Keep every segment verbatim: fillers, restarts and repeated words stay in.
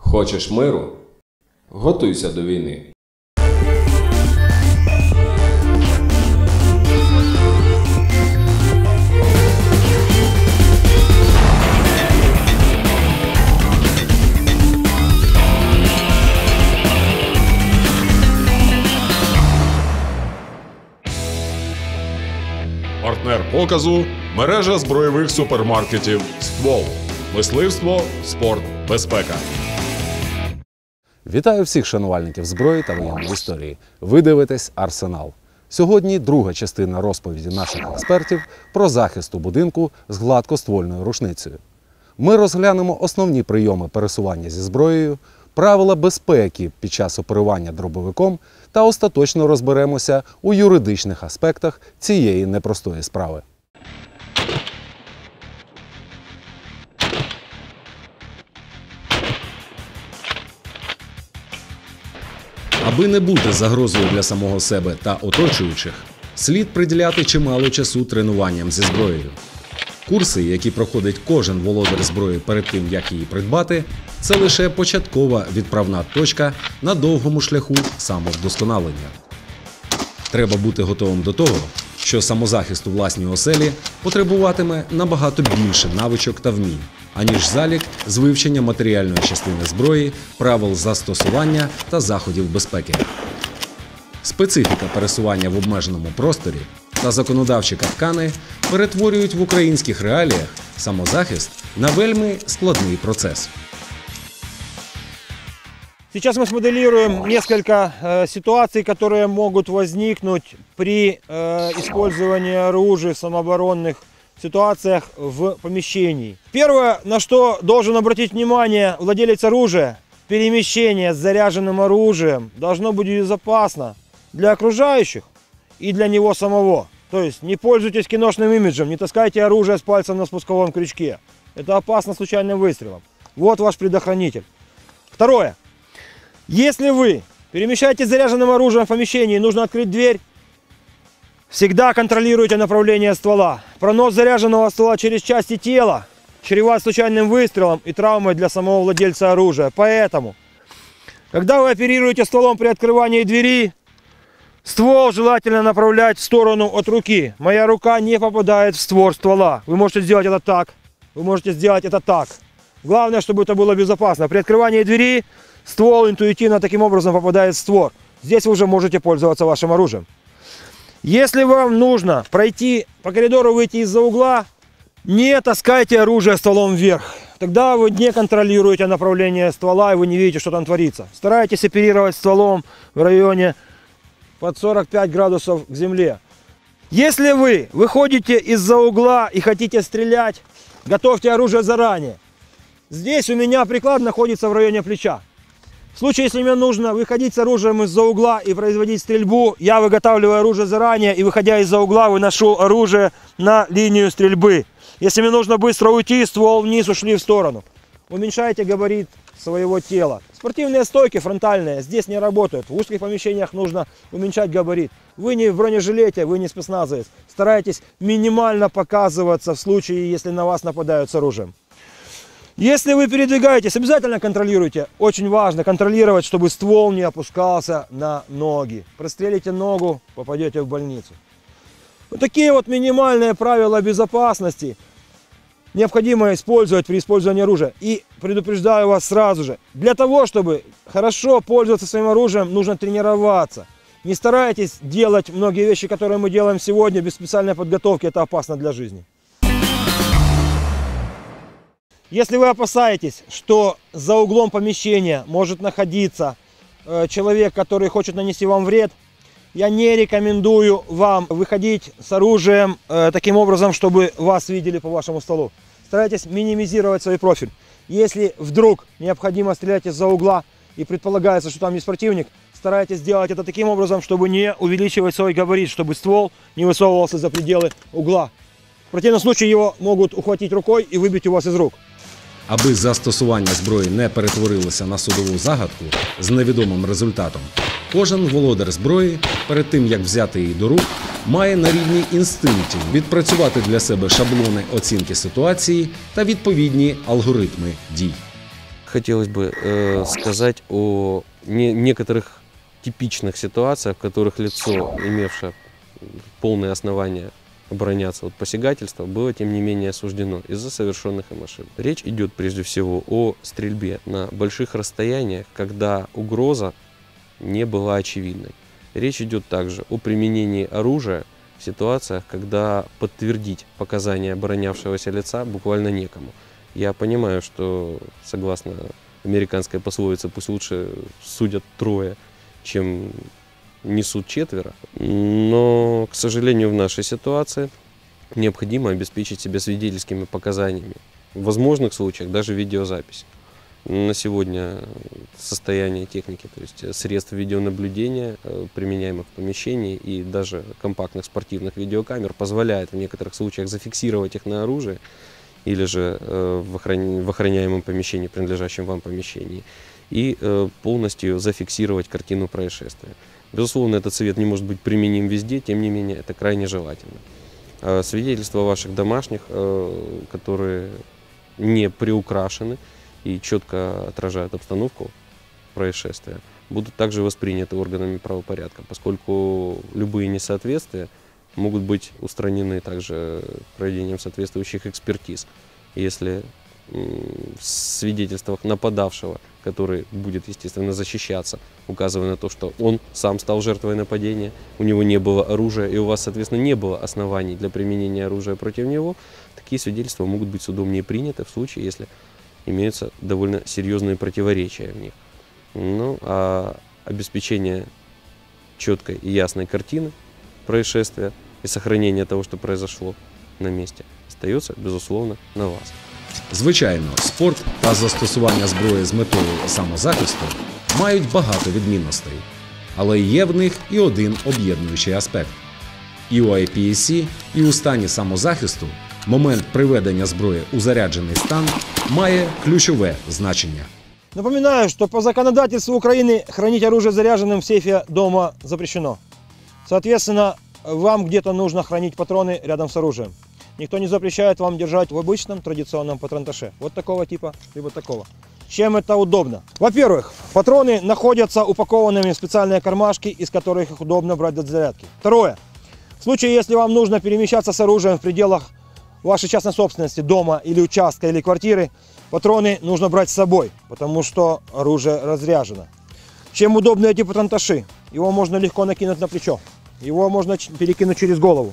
Хочеш миру? Готуйся до війни. Партнер показу – мережа збройових супермаркетів «Ствол». Мисливство, спорт, безпека. Вітаю всіх шанувальників зброї та воєнної історії. Ви дивитесь «Арсенал». Сьогодні друга частина розповіді наших експертів про захист у будинку з гладкоствольною рушницею. Ми розглянемо основні прийоми пересування зі зброєю, правила безпеки під час оперування дробовиком та остаточно розберемося у юридичних аспектах цієї непростої справи. Аби не бути загрозою для самого себе та оточуючих, слід приділяти чимало часу тренуванням зі зброєю. Курси, які проходить кожен володар зброї перед тим, як її придбати, це лише початкова відправна точка на довгому шляху самовдосконалення. Треба бути готовим до того, що самозахист у власній оселі потребуватиме набагато більше навичок та вмінь, аніж залік з вивчення матеріальної частини зброї, правил застосування та заходів безпеки. Специфіка пересування в обмеженому просторі та законодавчі капкани перетворюють в українських реаліях самозахист на вельми складний процес. Сейчас мы смоделируем несколько э, ситуаций, которые могут возникнуть при э, использовании оружия в самооборонных ситуациях в помещении. Первое, на что должен обратить внимание владелец оружия: перемещение с заряженным оружием должно быть безопасно для окружающих и для него самого. То есть не пользуйтесь киношным имиджем, не таскайте оружие с пальцем на спусковом крючке. Это опасно случайным выстрелом. Вот ваш предохранитель. Второе. Если вы перемещаетесь с заряженным оружием в помещении, нужно открыть дверь, всегда контролируйте направление ствола. Пронос заряженного ствола через части тела чреват случайным выстрелом и травмой для самого владельца оружия. Поэтому, когда вы оперируете стволом при открывании двери, ствол желательно направлять в сторону от руки. Моя рука не попадает в створ ствола. Вы можете сделать это так, вы можете сделать это так. Главное, чтобы это было безопасно. При открывании двери ствол интуитивно таким образом попадает в створ. Здесь вы уже можете пользоваться вашим оружием. Если вам нужно пройти по коридору, выйти из-за угла, не таскайте оружие стволом вверх. Тогда вы не контролируете направление ствола, и вы не видите, что там творится. Старайтесь оперировать стволом в районе под сорок пять градусов к земле. Если вы выходите из-за угла и хотите стрелять, готовьте оружие заранее. Здесь у меня приклад находится в районе плеча. В случае, если мне нужно выходить с оружием из-за угла и производить стрельбу, я выготавливаю оружие заранее и, выходя из-за угла, выношу оружие на линию стрельбы. Если мне нужно быстро уйти, ствол вниз, ушли в сторону. Уменьшайте габарит своего тела. Спортивные стойки фронтальные здесь не работают. В узких помещениях нужно уменьшать габарит. Вы не в бронежилете, вы не спецназовец. Старайтесь минимально показываться в случае, если на вас нападают с оружием. Если вы передвигаетесь, обязательно контролируйте. Очень важно контролировать, чтобы ствол не опускался на ноги. Прострелите ногу, попадете в больницу. Вот такие вот минимальные правила безопасности необходимо использовать при использовании оружия. И предупреждаю вас сразу же, для того, чтобы хорошо пользоваться своим оружием, нужно тренироваться. Не старайтесь делать многие вещи, которые мы делаем сегодня, без специальной подготовки. Это опасно для жизни. Если вы опасаетесь, что за углом помещения может находиться э, человек, который хочет нанести вам вред, я не рекомендую вам выходить с оружием э, таким образом, чтобы вас видели по вашему столу. Старайтесь минимизировать свой профиль. Если вдруг необходимо стрелять из-за угла и предполагается, что там есть противник, старайтесь сделать это таким образом, чтобы не увеличивать свой габарит, чтобы ствол не высовывался за пределы угла. В противном случае его могут ухватить рукой и выбить у вас из рук. Аби застосування зброї не перетворилося на судову загадку з невідомим результатом, кожен володар зброї, перед тим як взяти її до рук, має на рівні інстинктів відпрацювати для себе шаблони оцінки ситуації та відповідні алгоритми дій. Хотелось бы э, сказать о не, некоторых типичных ситуациях, в которых лицо, имевшее полное основание обороняться от посягательства, было тем не менее осуждено из-за совершенных им ошибок. Речь идет прежде всего о стрельбе на больших расстояниях, когда угроза не была очевидной. Речь идет также о применении оружия в ситуациях, когда подтвердить показания оборонявшегося лица буквально некому. Я понимаю, что, согласно американской пословице, пусть лучше судят трое, чем несут четверо. Но, к сожалению, в нашей ситуации необходимо обеспечить себя свидетельскими показаниями. В возможных случаях даже видеозапись. На сегодня состояние техники, то есть средств видеонаблюдения, применяемых в помещении, и даже компактных спортивных видеокамер позволяет в некоторых случаях зафиксировать их на оружие или же в охраняемом помещении, принадлежащем вам помещении, и полностью зафиксировать картину происшествия. Безусловно, этот совет не может быть применим везде, тем не менее, это крайне желательно. Свидетельства ваших домашних, которые не приукрашены и четко отражают обстановку происшествия, будут также восприняты органами правопорядка, поскольку любые несоответствия могут быть устранены также проведением соответствующих экспертиз. Если в свидетельствах нападавшего, который будет, естественно, защищаться, указывая на то, что он сам стал жертвой нападения, у него не было оружия, и у вас, соответственно, не было оснований для применения оружия против него, такие свидетельства могут быть судом не приняты в случае, если имеются довольно серьезные противоречия в них. Ну, а обеспечение четкой и ясной картины происшествия и сохранение того, що произошло на місці, остається, безусловно, на вас. Звичайно, спорт та застосування зброї з метою самозахисту мають багато відмінностей, але є в них і один об'єднуючий аспект. І у ай пі ес сі, і у стані самозахисту момент приведення зброї у заряджений стан має ключове значення. Напоминаю, что по законодательству Украины хранить оружие заряженным в сейфе дома запрещено. Соответственно, вам где-то нужно хранить патроны рядом с оружием. Никто не запрещает вам держать в обычном традиционном патронташе. Вот такого типа, либо такого. Чем это удобно? Во-первых, патроны находятся упакованными в специальные кармашки, из которых их удобно брать для зарядки. Второе. В случае, если вам нужно перемещаться с оружием в пределах вашей частной собственности, дома или участка или квартиры, патроны нужно брать с собой, потому что оружие разряжено. Чем удобны эти патронташи? Его можно легко накинуть на плечо. Его можно перекинуть через голову.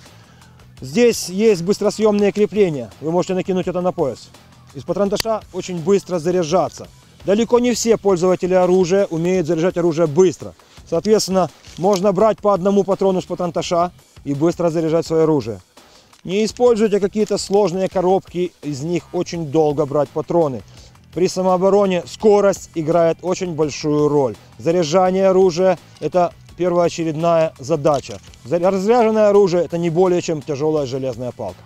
Здесь есть быстросъемные крепления. Вы можете накинуть это на пояс. Из патронташа очень быстро заряжаться. Далеко не все пользователи оружия умеют заряжать оружие быстро. Соответственно, можно брать по одному патрону с патронташа и быстро заряжать свое оружие. Не используйте какие-то сложные коробки, из них очень долго брать патроны. При самообороне скорость играет очень большую роль. Заряжание оружия – это первоочередная задача. Разряженное оружие – это не более чем тяжелая железная палка.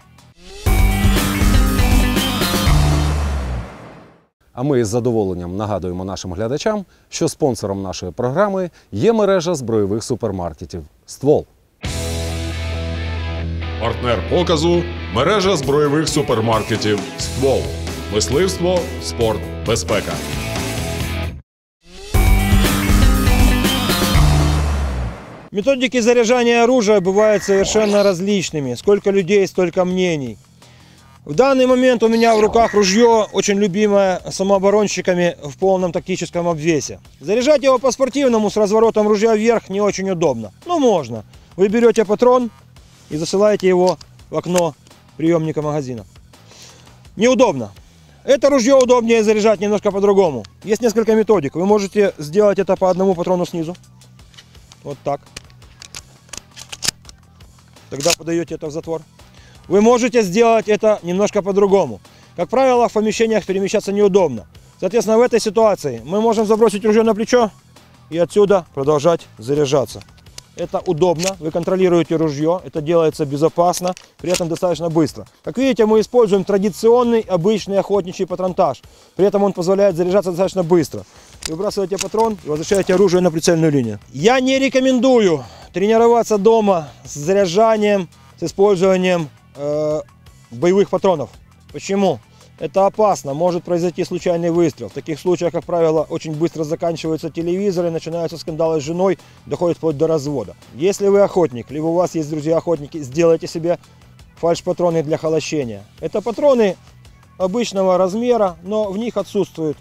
А ми із задоволенням нагадуємо нашим глядачам, що спонсором нашої програми є мережа збройових супермаркетів «Ствол». Партнер показу – мережа збройових супермаркетів «Ствол». Мисливство, спорт, безпека. Методики заряжания оружия бывают совершенно различными. Сколько людей, столько мнений. В данный момент у меня в руках ружье, очень любимое самооборонщиками в полном тактическом обвесе. Заряжать его по-спортивному с разворотом ружья вверх не очень удобно. Но можно. Вы берете патрон и засылаете его в окно приемника магазина. Неудобно. Это ружье удобнее заряжать немножко по-другому. Есть несколько методик. Вы можете сделать это по одному патрону снизу. Вот так. Тогда подаете это в затвор. Вы можете сделать это немножко по-другому. Как правило, в помещениях перемещаться неудобно. Соответственно, в этой ситуации мы можем забросить ружье на плечо и отсюда продолжать заряжаться. Это удобно, вы контролируете ружье, это делается безопасно, при этом достаточно быстро. Как видите, мы используем традиционный, обычный охотничий патронтаж. При этом он позволяет заряжаться достаточно быстро. Выбрасываете патрон и возвращаете оружие на прицельную линию. Я не рекомендую тренироваться дома с заряжанием, с использованием э, боевых патронов. Почему? Это опасно, может произойти случайный выстрел. В таких случаях, как правило, очень быстро заканчиваются телевизоры, начинаются скандалы с женой, доходит вплоть до развода. Если вы охотник, либо у вас есть друзья-охотники, сделайте себе фальш-патроны для холощения. Это патроны обычного размера, но в них отсутствует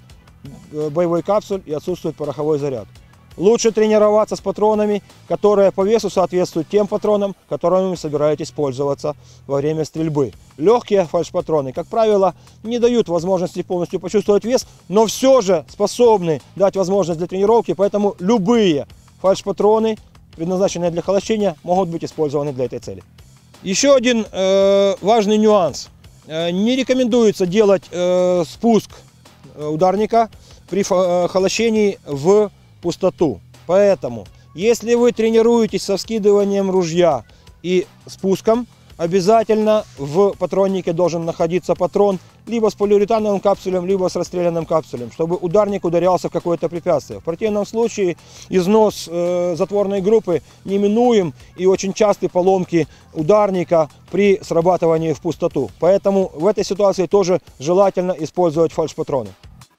боевой капсуль и отсутствует пороховой заряд. Лучше тренироваться с патронами, которые по весу соответствуют тем патронам, которыми вы собираетесь пользоваться во время стрельбы. Легкие фальш-патроны, как правило, не дают возможности полностью почувствовать вес, но все же способны дать возможность для тренировки, поэтому любые фальш-патроны, предназначенные для холощения, могут быть использованы для этой цели. Еще один э, важный нюанс. Э, не рекомендуется делать э, спуск ударника при э, холощении в пустоту. Поэтому, если вы тренируетесь со вскидыванием ружья и спуском, обязательно в патроннике должен находиться патрон либо с полиуретановым капсулем, либо с расстрелянным капсулем, чтобы ударник ударялся в какое-то препятствие. В противном случае износ э, затворной группы неминуем и очень частые поломки ударника при срабатывании в пустоту. Поэтому в этой ситуации тоже желательно использовать фальш-патроны.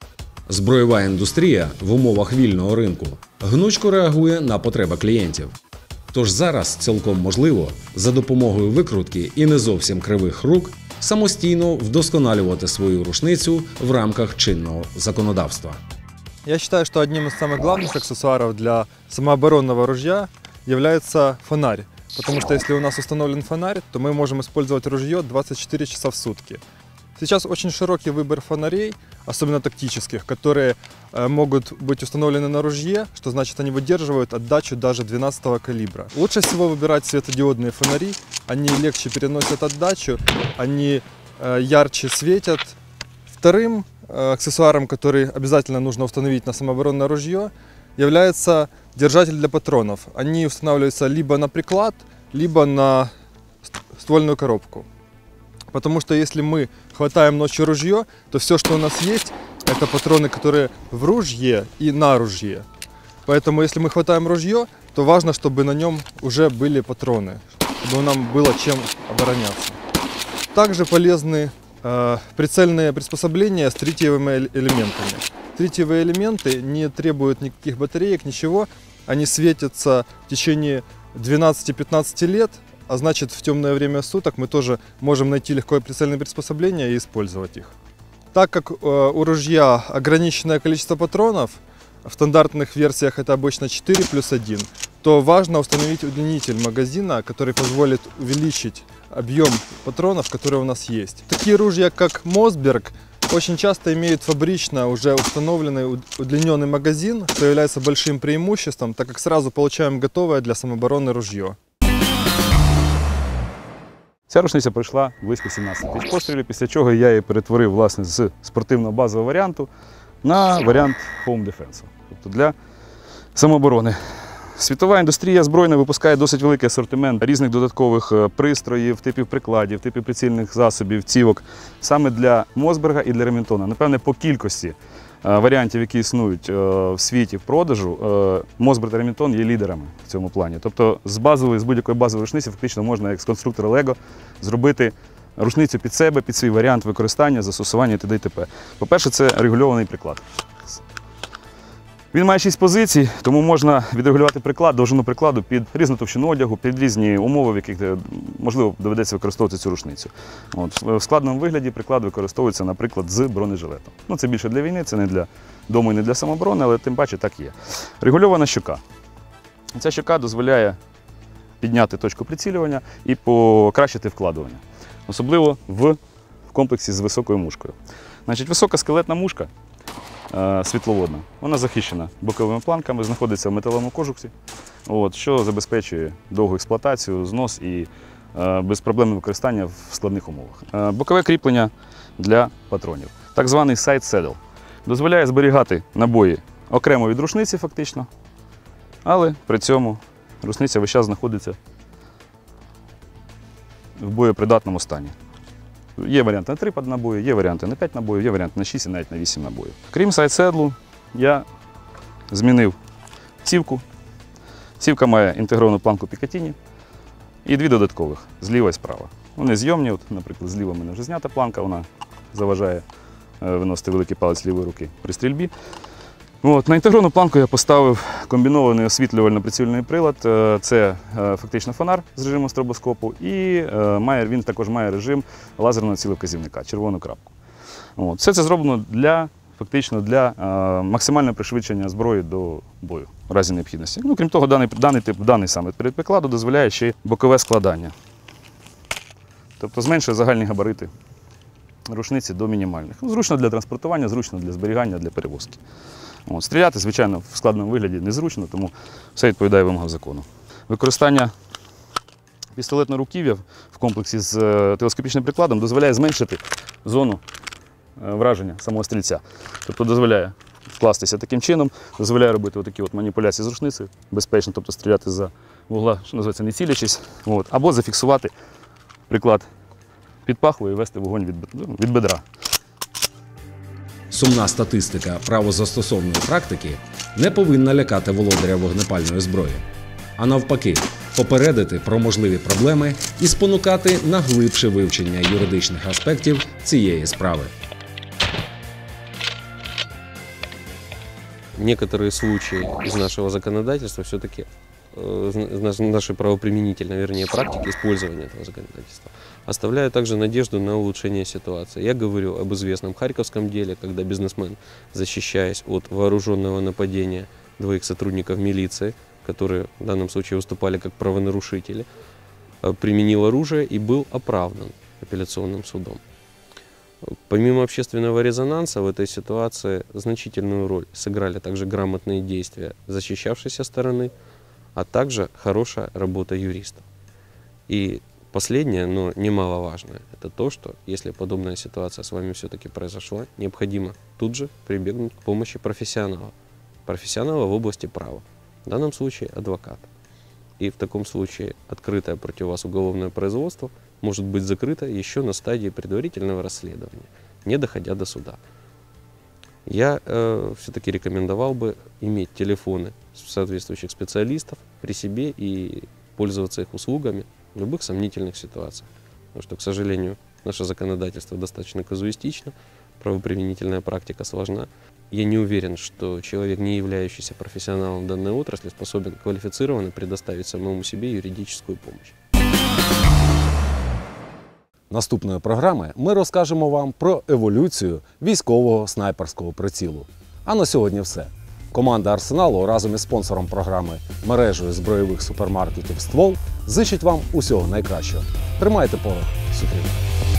Зброєва індустрія в умовах вільного ринку гнучко реагує на потреби клієнтів. Тож зараз цілком можливо за допомогою викрутки і не зовсім кривих рук самостійно вдосконалювати свою рушницю в рамках чинного законодавства. Я считаю, что одним из самых главных аксессуаров для самооборонного ружья является фонарь. Потому что если у нас установлен фонарь, то мы можем использовать ружье двадцать четыре часа в сутки. Сейчас очень широкий выбор фонарей, особенно тактических, которые э, могут быть установлены на ружье, что значит они выдерживают отдачу даже двенадцатого калибра. Лучше всего выбирать светодиодные фонари, они легче переносят отдачу, они э, ярче светят. Вторым э, аксессуаром, который обязательно нужно установить на самооборонное ружье, является держатель для патронов. Они устанавливаются либо на приклад, либо на ствольную коробку. Потому что если мы хватаем ночью ружье, то все, что у нас есть, это патроны, которые в ружье и на ружье. Поэтому если мы хватаем ружье, то важно, чтобы на нем уже были патроны, чтобы нам было чем обороняться. Также полезны э, прицельные приспособления с тритиевыми элементами. Тритиевые элементы не требуют никаких батареек, ничего. Они светятся в течение двенадцати-пятнадцати лет. А значит, в темное время суток мы тоже можем найти легкое прицельное приспособление и использовать их. Так как э, у ружья ограниченное количество патронов, в стандартных версиях это обычно четыре плюс один, то важно установить удлинитель магазина, который позволит увеличить объем патронов, которые у нас есть. Такие ружья, как Мосберг, очень часто имеют фабрично уже установленный удлиненный магазин, что является большим преимуществом, так как сразу получаем готовое для самообороны ружье. Ця рушниця пройшла близько сімнадцяти тисяч пострілів, після чого я її перетворив власне, з спортивного базового варіанту на варіант Home Defense, тобто для самооборони. Світова індустрія збройна випускає досить великий асортимент різних додаткових пристроїв, типів прикладів, типів прицільних засобів, цівок, саме для Мосберга і для Ремінтона. Напевне, по кількості варіантів, які існують в світі в продажу, Мосберг та Ремінтон є лідерами в цьому плані. Тобто з базової, з будь-якої базової рушниці фактично можна, як з конструктора Лего, зробити рушницю під себе, під свій варіант використання, застосування і т.д. і т.п. По-перше, це регульований приклад. Він має шість позицій, тому можна відрегулювати приклад, довжину прикладу під різну товщину одягу, під різні умови, в яких, можливо, доведеться використовувати цю рушницю. От, в складному вигляді приклад використовується, наприклад, з бронежилетом. Ну, це більше для війни, це не для дому і не для самооборони, але тим паче так є. Регульована щока. Ця щока дозволяє підняти точку прицілювання і покращити вкладування. Особливо в комплексі з високою мушкою. Значить, висока скелетна мушка, світловодна. Вона захищена боковими планками, знаходиться в металевому кожусі, от, що забезпечує довгу експлуатацію, знос і е, безпроблемне використання в складних умовах. Е, бокове кріплення для патронів. Так званий side saddle. Дозволяє зберігати набої окремо від рушниці фактично, але при цьому рушниця весь час знаходиться в боєпридатному стані. Є варіанти на три набої, є варіанти на п'ять набоїв, є варіанти на шість і навіть на вісім набоїв. Крім сайдседлу, я змінив цівку. Цівка має інтегровану планку Пікатіні і дві додаткових, зліва і справа. Вони зйомні, от, наприклад, зліва в мене вже знята планка, вона заважає е, виносити великий палець лівої руки при стрільбі. От, на інтегровану планку я поставив комбінований освітлювально-прицільний прилад. Е, Це е, фактично фонар з режимом стробоскопу, і е, має, він також має режим лазерного цілевказівника, червону крапку. От, все це зроблено для, фактично для е, максимального пришвидшення зброї до бою в разі необхідності. Ну, крім того, даний, даний тип, даний саме передприкладу дозволяє ще й бокове складання. Тобто зменшує загальні габарити рушниці до мінімальних. Ну, зручно для транспортування, зручно для зберігання, для перевозки. От, стріляти, звичайно, в складному вигляді незручно, тому все відповідає вимогам закону. Використання пістолетного руків'я в комплексі з телескопічним прикладом дозволяє зменшити зону враження самого стрільця. Тобто дозволяє вкластися таким чином, дозволяє робити такі от маніпуляції з рушницею безпечно, тобто стріляти за вугла, що називається, не цілячись, от, або зафіксувати приклад під пахвою і вести вогонь від, від бедра. Сумна статистика правозастосовної практики не повинна лякати володаря вогнепальної зброї, а навпаки, попередити про можливі проблеми і спонукати на глибше вивчення юридичних аспектів цієї справи. Некоторые случаи из нашего законодательства все-таки, э, нашей правоприменительной, вернее, практики использования этого законодательства, оставляют также надежду на улучшение ситуации. Я говорю об известном харьковском деле, когда бизнесмен, защищаясь от вооруженного нападения двоих сотрудников милиции, которые в данном случае выступали как правонарушители, применил оружие и был оправдан апелляционным судом. Помимо общественного резонанса в этой ситуации значительную роль сыграли также грамотные действия защищавшейся стороны, а также хорошая работа юристов. И последнее, но немаловажное, это то, что если подобная ситуация с вами все-таки произошла, необходимо тут же прибегнуть к помощи профессионала. Профессионала в области права, в данном случае адвоката. И в таком случае открытое против вас уголовное производство может быть закрыто еще на стадии предварительного расследования, не доходя до суда. Я э, все-таки рекомендовал бы иметь телефоны соответствующих специалистов при себе и пользоваться их услугами в любых сомнительных ситуациях. Потому что, к сожалению, наше законодательство достаточно казуистично, правоприменительная практика сложна. Я не уверен, что человек, не являющийся профессионалом данной отрасли, способен квалифицированно предоставить самому себе юридическую помощь. Наступної програми ми розкажемо вам про еволюцію військового снайперського прицілу. А на сьогодні все. Команда Арсеналу разом із спонсором програми мережею збройових супермаркетів «Ствол» зичить вам усього найкращого. Тримайте порох, Сукрів!